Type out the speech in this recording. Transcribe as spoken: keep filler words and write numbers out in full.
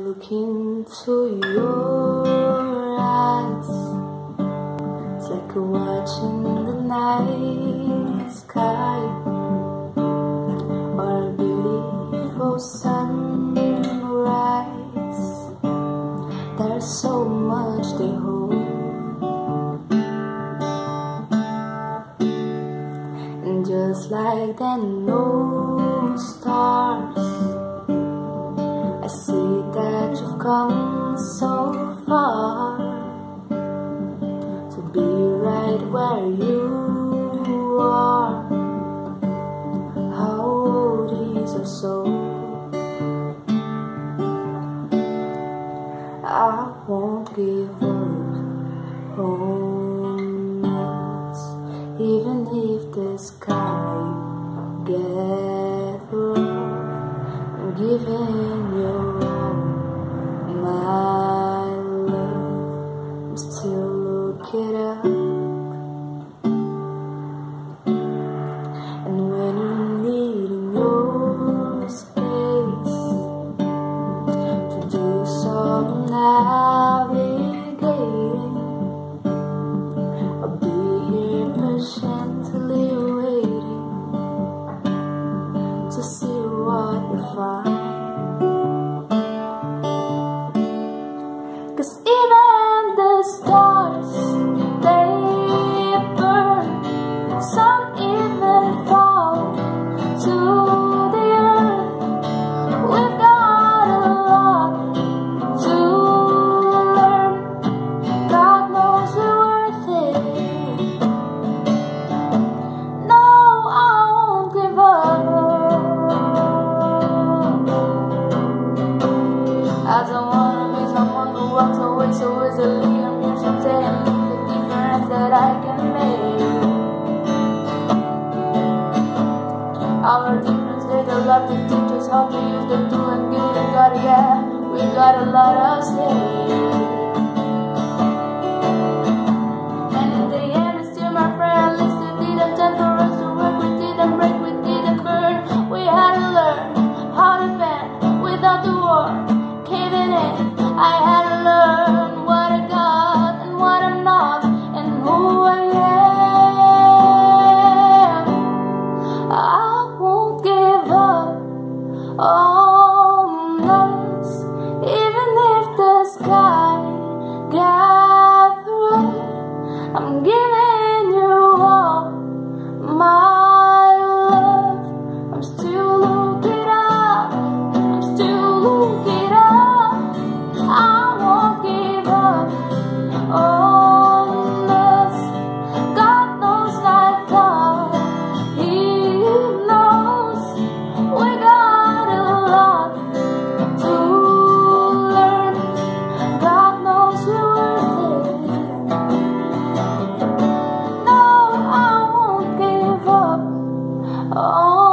look into your eyes, it's like watching the night sky or a beautiful sunrise. There's so much they hold, and just like the old stars, I see that you've come so far to be right where you are. How old is your soul? I won't give up on us, even if the sky gets rough. I'm giving you my love. I'm still looking up, and when you need your space to do some navigating, I'll be here patiently waiting to see what we find. 'Cause even the stars, they burn. Some even fall to the earth. We've got a lot to learn. God knows we're worth it. No, I won't give up. I don't wanna be someone who walks away so easily. I'm here to tell you the difference that I can make. Our difference, they got a lot to teach us how to use the tool and give it a God, yeah. We got a lot of stake. And in the end, it's still my friend. At least it didn't time for us to work. We didn't break, we didn't burn. We had to learn how to bend without the war caving in. I had to learn what I got and what I'm not, and who I am. I won't give up on us, even if the sky got red. I'm giving you all my love. I'm still looking up, I'm still looking up. I won't give up on us. God knows I thought He knows we got a lot to learn. God knows we're worth it. No, I won't give up on